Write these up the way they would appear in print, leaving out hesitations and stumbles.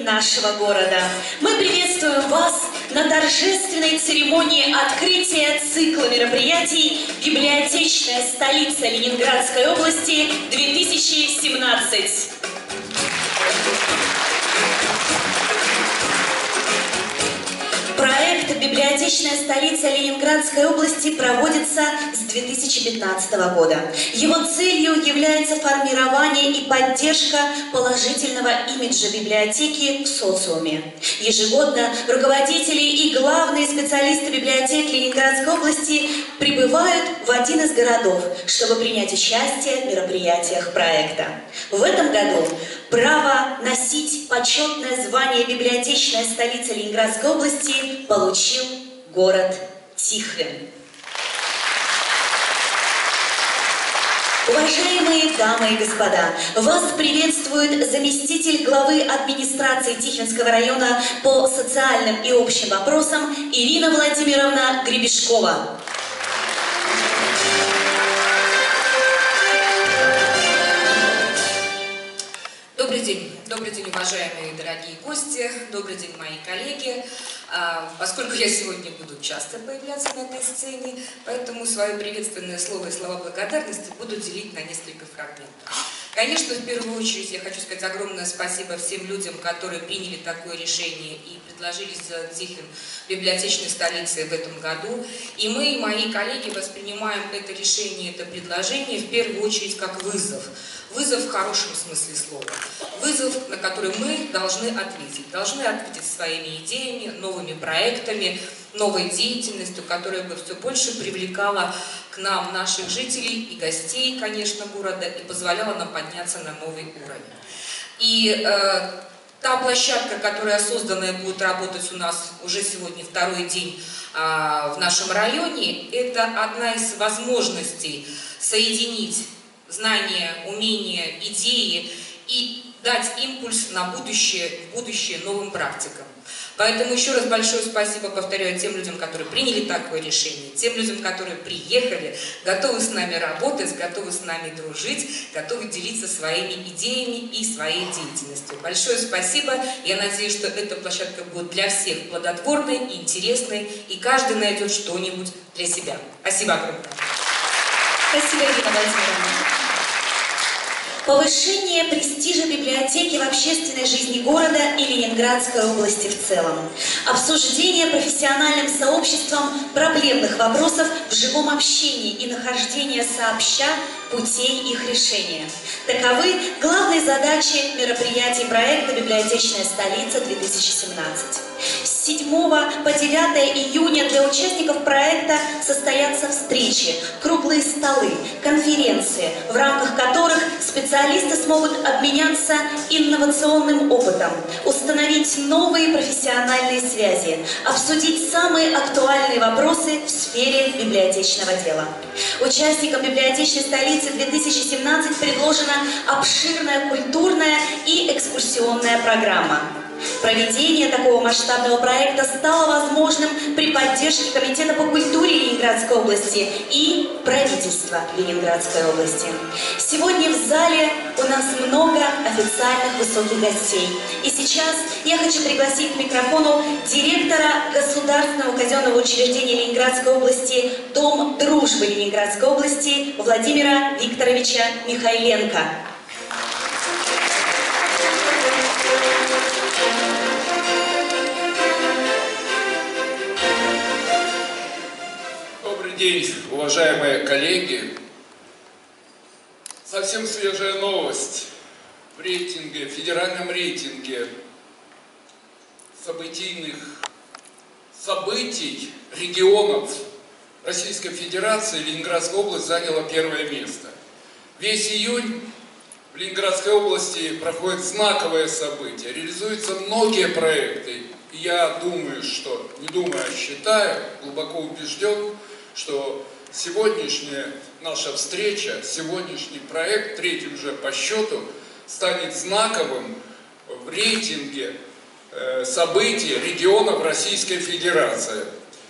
нашего города. Мы приветствуем вас на торжественной церемонии открытия цикла мероприятий «Библиотечная столица Ленинградской области 2017». Проект «Библиотечная столица Ленинградской области» проводится с 2015 года. Его целью является формирование и поддержка положительного имиджа библиотеки в социуме. Ежегодно руководители и главные специалисты библиотек Ленинградской области прибывают в один из городов, чтобы принять участие в мероприятиях проекта. В этом году право носить почетное звание «Библиотечная столица Ленинградской области» получил город Тихвин. Уважаемые дамы и господа, вас приветствует заместитель главы администрации Тихвинского района по социальным и общим вопросам Ирина Владимировна Гребешкова. Добрый день, уважаемые дорогие гости, добрый день, мои коллеги. Поскольку я сегодня буду часто появляться на этой сцене, поэтому свое приветственное слово и слова благодарности буду делить на несколько фрагментов. Конечно, в первую очередь я хочу сказать огромное спасибо всем людям, которые приняли такое решение и предложили сделать Тихвин библиотечной столицей в этом году. И мы, мои коллеги, воспринимаем это решение, это предложение в первую очередь как вызов. Вызов в хорошем смысле слова. Вызов, на который мы должны ответить. Должны ответить своими идеями, новыми проектами, новой деятельностью, которая бы все больше привлекала к нам наших жителей и гостей, конечно, города, и позволяла нам подняться на новый уровень. И та площадка, которая созданная будет работать у нас уже сегодня второй день в нашем районе, это одна из возможностей соединить знания, умения, идеи и дать импульс на будущее, в будущее новым практикам. Поэтому еще раз большое спасибо, повторяю, тем людям, которые приняли такое решение, тем людям, которые приехали, готовы с нами работать, готовы с нами дружить, готовы делиться своими идеями и своей деятельностью. Большое спасибо. Я надеюсь, что эта площадка будет для всех плодотворной и интересной, и каждый найдет что-нибудь для себя. Спасибо огромное. Спасибо, Ирина Владимировна. Повышение престижа библиотеки в общественной жизни города и Ленинградской области в целом. Обсуждение профессиональным сообществом проблемных вопросов в живом общении и нахождение сообща путей их решения. Таковы главные задачи мероприятий проекта «Библиотечная столица-2017». С 7 по 9 июня для участников проекта состоятся встречи, круглые столы, конференции, в рамках которых специалисты смогут обменяться инновационным опытом, установить новые профессиональные связи, обсудить самые актуальные вопросы в сфере библиотечного дела. Участникам «Библиотечной столицы 2017» предложена обширная культурная и экскурсионная программа. Проведение такого масштабного проекта стало возможным при поддержке Комитета по культуре Ленинградской области и правительства Ленинградской области. Сегодня в зале у нас много официальных высоких гостей. И сейчас я хочу пригласить к микрофону директора Государственного казенного учреждения Ленинградской области «Дом дружбы Ленинградской области» Владимира Викторовича Михайленко. Добрый день, уважаемые коллеги. Совсем свежая новость. В рейтинге, в федеральном рейтинге событий регионов Российской Федерации Ленинградская область заняла первое место. Весь июнь в Ленинградской области проходят знаковые события, реализуются многие проекты. И я думаю, не думаю, а считаю, глубоко убежден, что сегодняшняя наша встреча, сегодняшний проект, третий уже по счету, станет знаковым в рейтинге событий регионов Российской Федерации.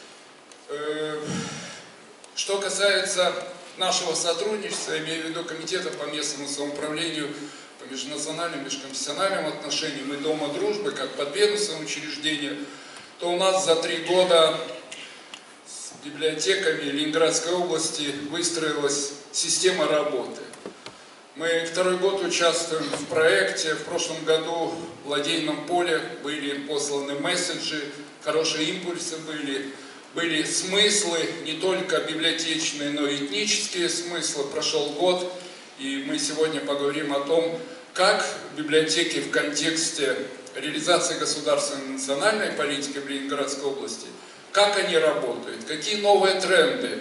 Что касается нашего сотрудничества, имею в виду Комитета по местному самоуправлению по межнациональным, межконфессиональным отношениям и Дома дружбы, как подведомственного учреждения, то у нас за 3 года с библиотеками Ленинградской области выстроилась система работы. Мы 2-й год участвуем в проекте. В прошлом году в Ладейном поле были посланы месседжи, хорошие импульсы были смыслы, не только библиотечные, но и этнические смыслы. Прошел год, и мы сегодня поговорим о том, как библиотеки в контексте реализации государственной и национальной политики в Ленинградской области, как они работают, какие новые тренды,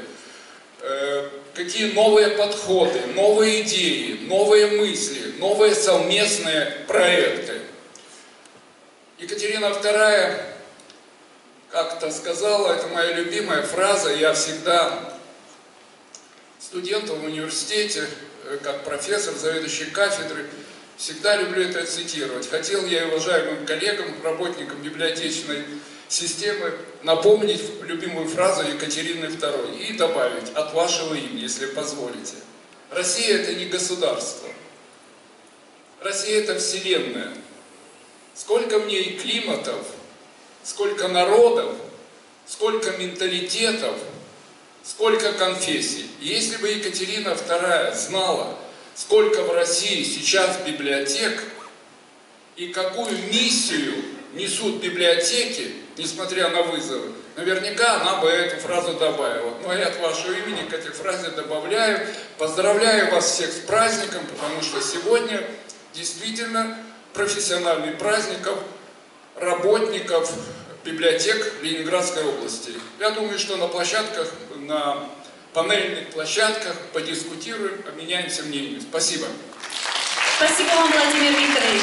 какие новые подходы, новые идеи, новые мысли, новые совместные проекты. Екатерина II как-то сказала, это моя любимая фраза, я всегда студентам в университете, как профессор, заведующий кафедрой, всегда люблю это цитировать. Хотел я и уважаемым коллегам, работникам библиотечной системы напомнить любимую фразу Екатерины II и добавить от вашего имени, если позволите. Россия – это не государство. Россия – это вселенная. Сколько в ней климатов, сколько народов, сколько менталитетов, сколько конфессий. И если бы Екатерина II знала, сколько в России сейчас библиотек и какую миссию несут библиотеки, несмотря на вызовы, наверняка она бы эту фразу добавила. Но я от вашего имени к этой фразе добавляю. Поздравляю вас всех с праздником, потому что сегодня действительно профессиональный праздник работников библиотек Ленинградской области. Я думаю, что на площадках, на панельных площадках подискутируем, обменяемся мнениями. Спасибо. Спасибо вам, Владимир Викторович.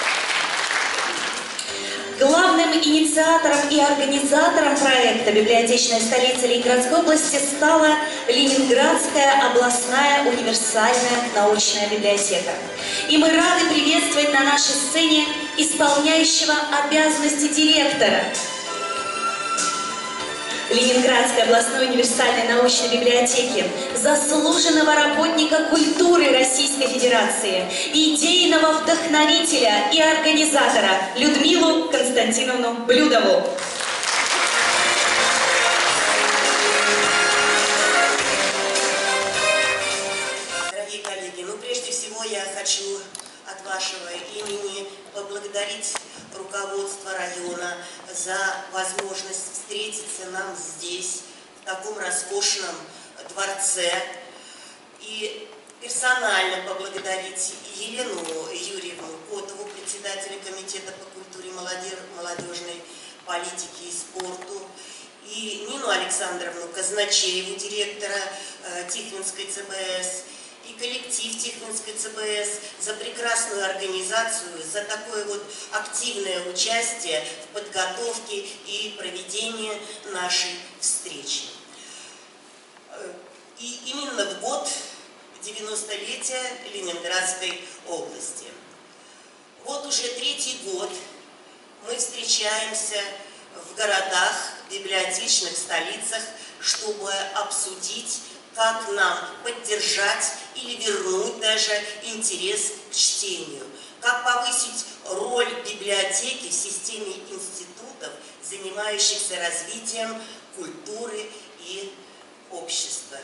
Главным инициатором и организатором проекта «Библиотечная столица Ленинградской области» стала Ленинградская областная универсальная научная библиотека. И мы рады приветствовать на нашей сцене исполняющего обязанности директора Ленинградской областной универсальной научной библиотеки, заслуженного работника культуры Российской Федерации, идейного вдохновителя и организатора Людмилу Константиновну Блюдову. Дорогие коллеги, прежде всего я хочу от вашего имени поблагодарить руководство района за возможность встретиться нам здесь, в таком роскошном дворце, и персонально поблагодарить Елену Юрьевну Котову, председателя комитета по культуре, молодежной политике и спорту, и Нину Александровну Казначееву, директора Тихвинской ЦБС, и коллектив Тихвинской ЦБС за прекрасную организацию, за такое активное участие в подготовке и проведении нашей встречи. И именно в год 90-летия Ленинградской области. Вот уже 3-й год мы встречаемся в городах, библиотечных столицах, чтобы обсудить, как нам поддержать или вернуть даже интерес к чтению, как повысить роль библиотеки в системе институтов, занимающихся развитием культуры и общества.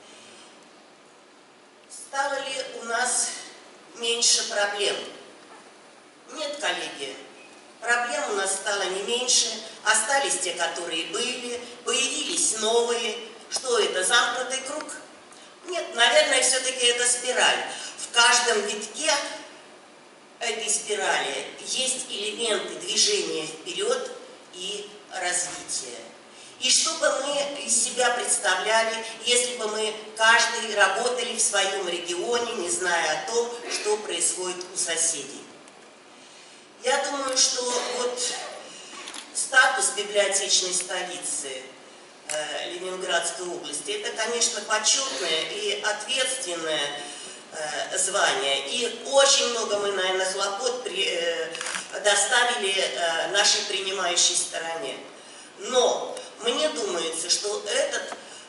Стало ли у нас меньше проблем? Нет, коллеги, проблем у нас стало не меньше, остались те, которые были, появились новые. Что это, замкнутый круг? Нет, наверное, все-таки это спираль. В каждом витке этой спирали есть элементы движения вперед и развития. И что бы мы из себя представляли, если бы мы каждый работали в своем регионе, не зная о том, что происходит у соседей? Я думаю, что статус библиотечной столицы Ленинградской области — это, конечно, почетное и ответственное звание. И очень много мы, наверное, хлопот доставили нашей принимающей стороне. Но мне думается, что этот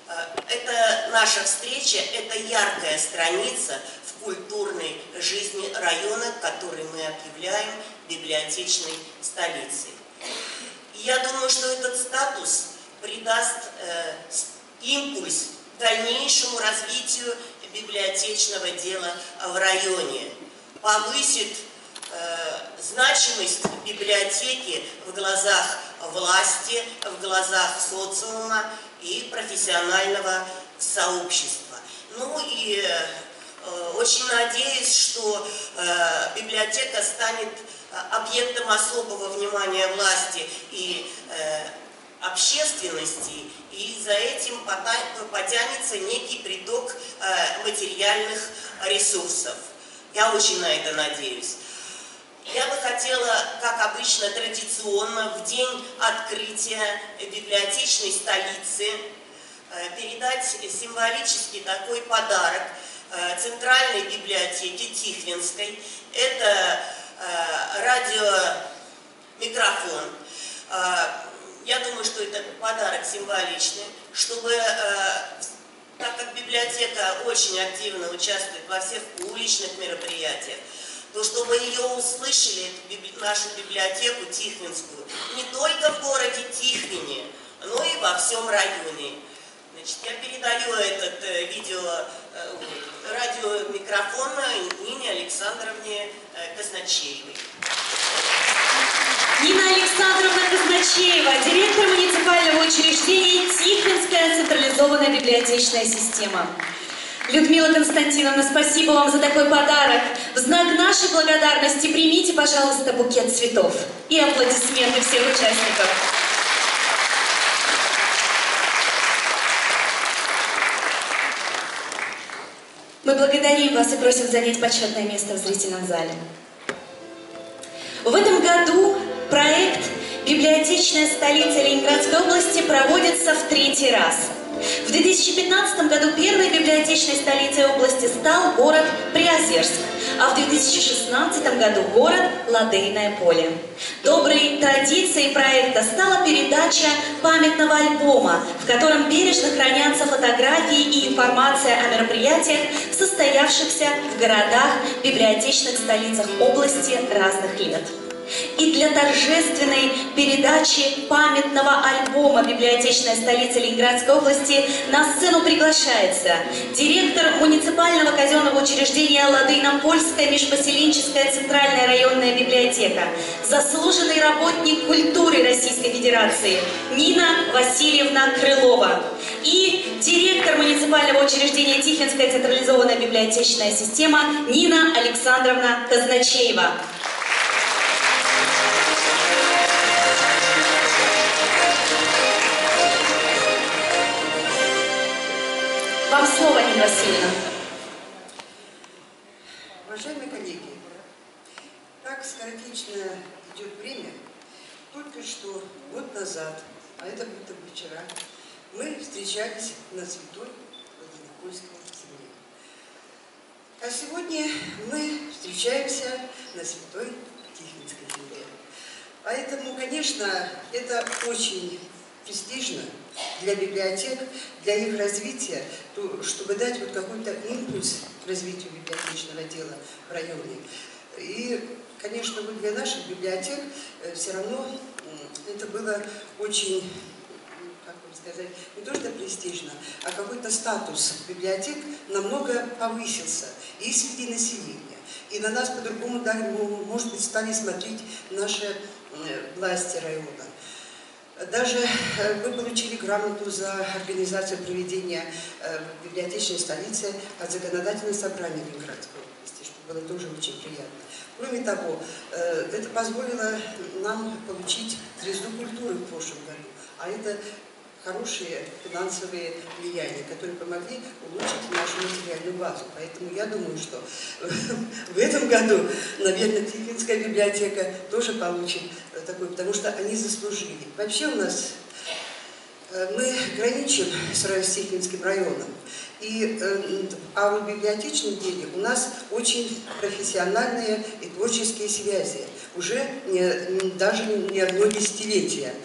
Это наша встреча, это яркая страница в культурной жизни района, который мы объявляем библиотечной столицей. И я думаю, что этот статус придаст импульс дальнейшему развитию библиотечного дела в районе, повысит значимость библиотеки в глазах власти, в глазах социума и профессионального сообщества. Ну и очень надеюсь, что библиотека станет объектом особого внимания власти и общественности, и за этим потянется некий приток материальных ресурсов. Я очень на это надеюсь. Я бы хотела, как обычно, традиционно, в день открытия библиотечной столицы передать символический такой подарок Центральной библиотеке Тихвинской. Это радиомикрофон. Я думаю, что это подарок символичный, чтобы, так как библиотека очень активно участвует во всех уличных мероприятиях, то чтобы ее услышали, нашу библиотеку Тихвинскую, не только в городе Тихвине, но и во всем районе. Значит, я передаю этот радиомикрофон Нине Александровне Казначеевой. Нина Александровна Казначеева, директор муниципального учреждения Тихвинская централизованная библиотечная система. Людмила Константиновна, спасибо вам за такой подарок. В знак нашей благодарности примите, пожалуйста, букет цветов и аплодисменты всех участников. Мы благодарим вас и просим занять почетное место в зрительном зале. В этом году проект «Библиотечная столица Ленинградской области» проводится в 3-й раз. В 2015 году первой библиотечной столицей области стал город Приозерск, а в 2016 году город Ладейное поле. Доброй традицией проекта стала передача памятного альбома, в котором бережно хранятся фотографии и информация о мероприятиях, состоявшихся в городах, библиотечных столицах области разных лет. И для торжественной передачи памятного альбома «Библиотечная столица Ленинградской области» на сцену приглашается директор муниципального казенного учреждения Ладейно-Польская межпоселенческая центральная районная библиотека, заслуженный работник культуры Российской Федерации Нина Васильевна Крылова и директор муниципального учреждения Тихвинская централизованная библиотечная система Нина Александровна Казначеева. Вам слово, Нина Васильевна. Уважаемые коллеги, так скоротечно идет время. Только что год назад, а это будто бы вчера, мы встречались на святой Ладейно-Польской земле. А сегодня мы встречаемся на святой Тихвинской земле. Поэтому, конечно, это очень престижно для библиотек, для их развития, чтобы дать вот какой-то импульс развитию библиотечного дела в районе. И, конечно, вот для наших библиотек все равно это было очень, как вам сказать, не то что престижно, а какой-то статус библиотек намного повысился и среди населения. И на нас по-другому, может быть, стали смотреть наши власти района. Даже мы получили грамоту за организацию проведения библиотечной столицы от законодательного собрания Ленинградской области, что было тоже очень приятно. Кроме того, это позволило нам получить звезду культуры в прошлом году, а это хорошие финансовые влияния, которые помогли улучшить нашу материальную базу. Поэтому я думаю, что в этом году, наверное, Тихвинская библиотека тоже получит такой, потому что они заслужили. Вообще у нас мы граничим с Тихвинским районом. А в библиотечном деле у нас очень профессиональные и творческие связи. Уже даже не одно десятилетие.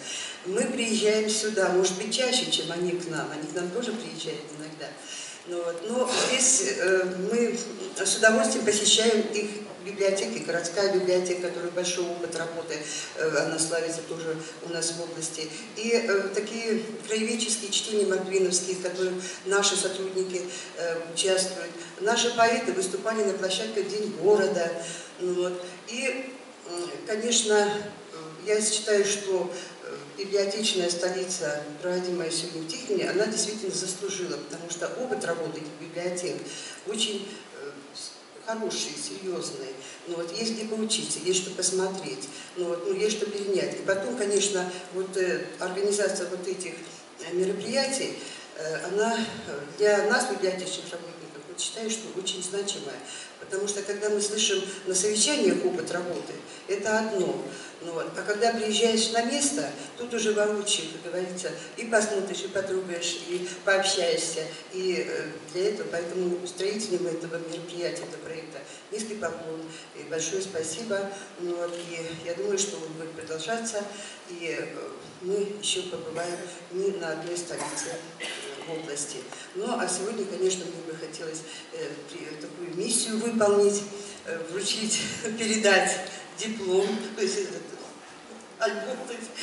Мы приезжаем сюда, может быть, чаще, чем они к нам тоже приезжают иногда. Но здесь мы с удовольствием посещаем их библиотеки, городская библиотека, которая большой опыт работы, она славится тоже у нас в области. И такие краеведческие чтения мордвиновские, в которых наши сотрудники участвуют. Наши поэты выступали на площадке «День города». И, конечно, я считаю, что библиотечная столица, проводимая сегодня в Тихвине, она действительно заслужила, потому что опыт работы этих библиотек очень хороший, серьезный. Есть где поучиться, есть что посмотреть, есть что перенять. И потом, конечно, организация этих мероприятий, она для нас, библиотечных работников, считаю, что очень значимая. Потому что когда мы слышим на совещаниях опыт работы, это одно. А когда приезжаешь на место, тут уже воочию, как говорится, и посмотришь, и потрогаешь, и пообщаешься. И для этого, поэтому устроителям этого мероприятия, этого проекта низкий поклон и большое спасибо. И я думаю, что он будет продолжаться, и мы еще побываем не на одной столице в области. А сегодня, конечно, мне бы хотелось такую миссию выполнить, вручить, передать диплом, то есть этот альбом,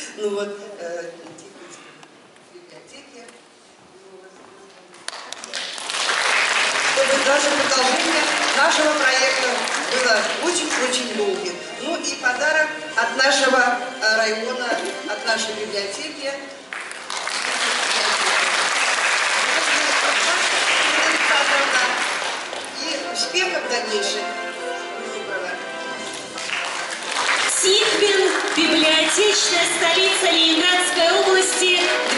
библиотеке. Чтобы даже продолжение нашего проекта было очень-очень долгим. И подарок от нашего района, от нашей библиотеки. И успехов дальнейших. Тихвин, библиотечная столица Ленинградской области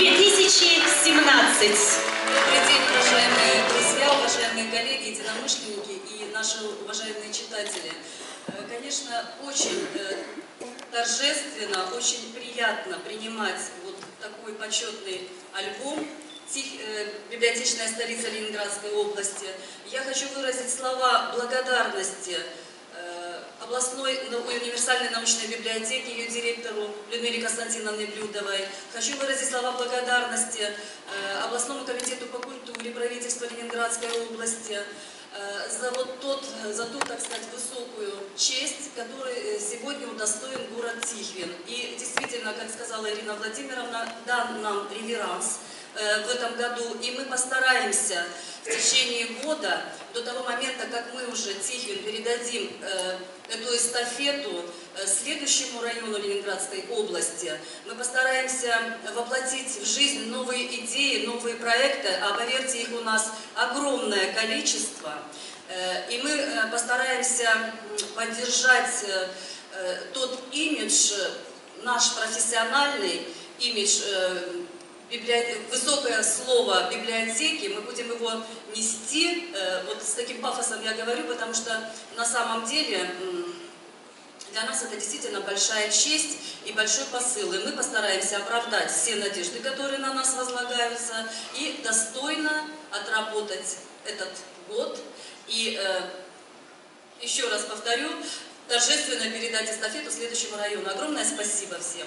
2017. Добрый день, уважаемые друзья, уважаемые коллеги, единомышленники и наши уважаемые читатели. Конечно, очень торжественно, очень приятно принимать такой почетный альбом «Библиотечная столица Ленинградской области». Я хочу выразить слова благодарности областной универсальной научной библиотеки, ее директору Людмиле Константиновне Блюдовой. Хочу выразить слова благодарности областному комитету по культуре правительства Ленинградской области за ту, так сказать, высокую честь, которой сегодня удостоен город Тихвин. И действительно, как сказала Ирина Владимировна, дан нам реверанс в этом году, и мы постараемся в течение года, до того момента, как мы уже Тихвин передадим эту эстафету следующему району Ленинградской области, мы постараемся воплотить в жизнь новые идеи, новые проекты, а поверьте, их у нас огромное количество, и мы постараемся поддержать тот имидж, наш профессиональный имидж, высокое слово библиотеки, мы будем его нести, с таким пафосом я говорю, потому что на самом деле для нас это действительно большая честь и большой посыл, и мы постараемся оправдать все надежды, которые на нас возлагаются, и достойно отработать этот год, и еще раз повторю, торжественно передать эстафету следующему району. Огромное спасибо всем.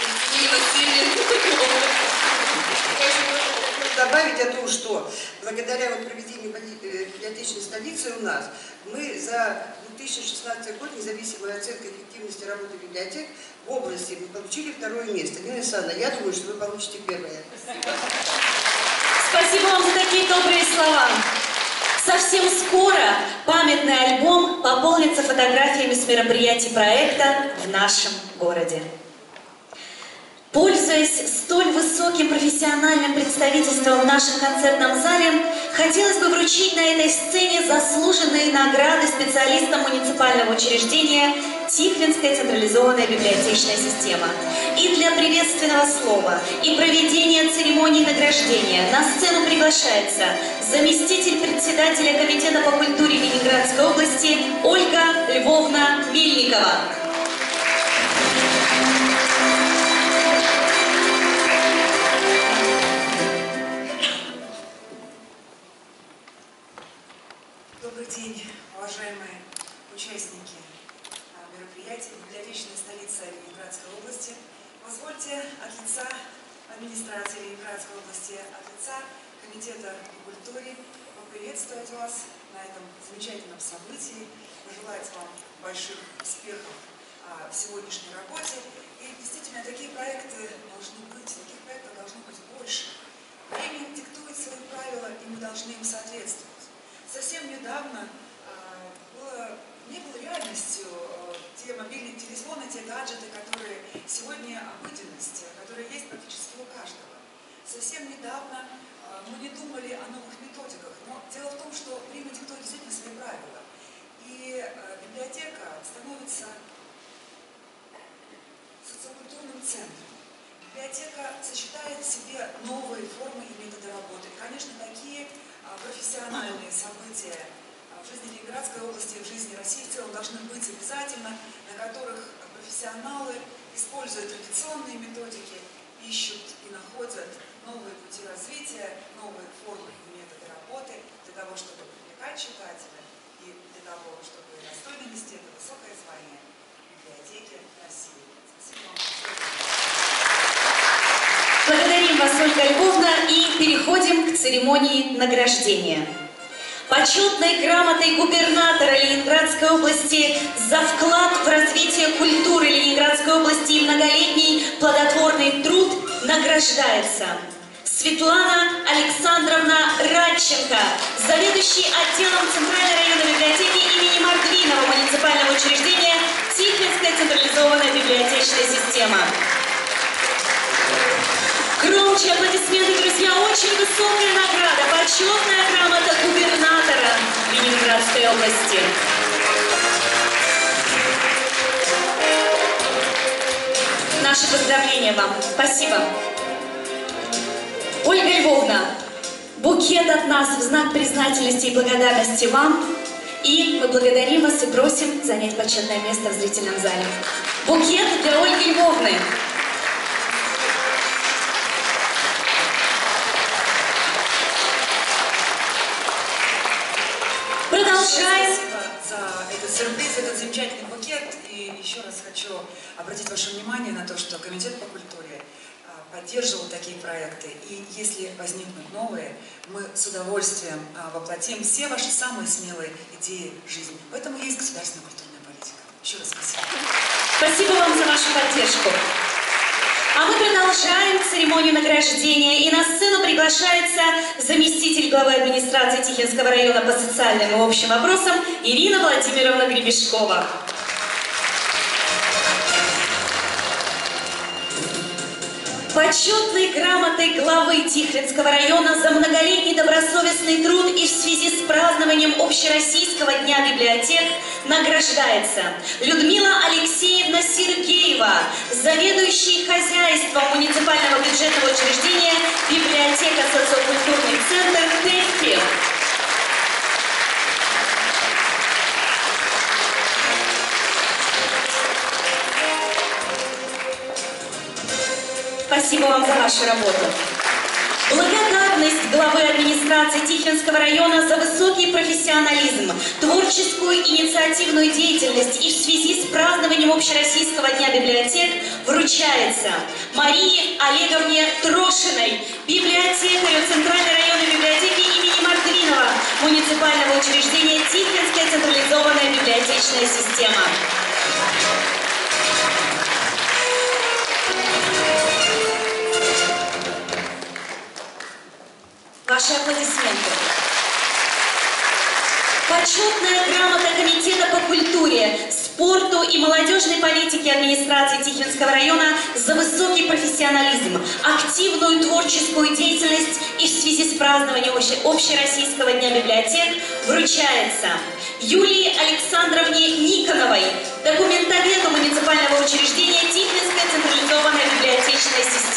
Добавить о том, что благодаря проведению библиотечной столицы у нас мы за 2016 год независимой оценкой эффективности работы библиотек в области мы получили второе место. Нина Александровна, я думаю, что вы получите первое. Спасибо вам за такие добрые слова. Совсем скоро памятный альбом пополнится фотографиями с мероприятий проекта в нашем городе. Пользуясь столь высоким профессиональным представительством в нашем концертном зале, хотелось бы вручить на этой сцене заслуженные награды специалистам муниципального учреждения Тихвинская централизованная библиотечная система. И для приветственного слова и проведения церемонии награждения на сцену приглашается заместитель председателя Комитета по культуре Ленинградской области Ольга Львовна Мельникова. Добрый день, уважаемые участники мероприятия «Библиотечная столица Ленинградской области». Позвольте от лица администрации Ленинградской области, от лица Комитета по культуре поприветствовать вас на этом замечательном событии, пожелать вам больших успехов в сегодняшней работе. И действительно, такие проекты должны быть, таких проектов должно быть больше. Время диктует свои правила, и мы должны им соответствовать. Совсем недавно не было реальностью те мобильные телефоны, те гаджеты, которые сегодня обыденность, которые есть практически у каждого. Совсем недавно мы не думали о новых методиках, но дело в том, что время диктует действительно свои правила. И библиотека становится социокультурным центром. Библиотека сочетает в себе новые формы и методы работы. И, конечно, такие профессиональные события в жизни Ленинградской области и в жизни России в целом должны быть обязательно, на которых профессионалы используют традиционные методики, ищут и находят новые пути развития, новые формы и методы работы для того, чтобы привлекать читателя и для того, чтобы достойно нести это высокое звание библиотеки России. Спасибо вам большое. Благодарим вас, Ольга Львовна, и переходим к церемонии награждения. Почетной грамотой губернатора Ленинградской области за вклад в развитие культуры Ленинградской области и многолетний плодотворный труд награждается Светлана Александровна Радченко, заведующий отделом Центральной районной библиотеки имени Мордвинова муниципального учреждения Тихвинская централизованная библиотечная система. Громче аплодисменты, друзья! Очень высокая награда, почетная грамота губернатора Ленинградской области. Наши поздравления вам. Спасибо. Ольга Львовна, букет от нас в знак признательности и благодарности вам. И мы благодарим вас и просим занять почетное место в зрительном зале. Букет для Ольги Львовны. Продолжаем. Спасибо за этот сюрприз, этот замечательный букет. И еще раз хочу обратить ваше внимание на то, что Комитет по культуре поддерживал такие проекты. И если возникнут новые, мы с удовольствием воплотим все ваши самые смелые идеи жизни. Поэтому есть государственная культурная политика. Еще раз спасибо. Спасибо вам за вашу поддержку. А мы продолжаем церемонию награждения. И на сцену приглашается заместитель главы администрации Тихвинского района по социальным и общим вопросам Ирина Владимировна Гребешкова. Почетной грамотой главы Тихвинского района за многолетний добросовестный труд и в связи с празднованием Общероссийского дня библиотек награждается Людмила Алексеевна Сергеева, заведующий хозяйством муниципального бюджетного учреждения библиотека социокультурный центр ТЭФИ. Спасибо вам за вашу работу. Благодарность главы администрации Тихвинского района за высокий профессионализм, творческую инициативную деятельность и в связи с празднованием Общероссийского дня библиотек вручается Марии Олеговне Трошиной, библиотекарю Центральной районной библиотеки имени Мордвинова муниципального учреждения Тихвинская централизованная библиотечная система. Ваши аплодисменты. Почетная грамота Комитета по культуре, спорту и молодежной политике администрации Тихвинского района за высокий профессионализм, активную творческую деятельность и в связи с празднованием Общероссийского дня библиотек вручается Юлии Александровне Никоновой, документоведу муниципального учреждения Тихвинская централизованная библиотечная система.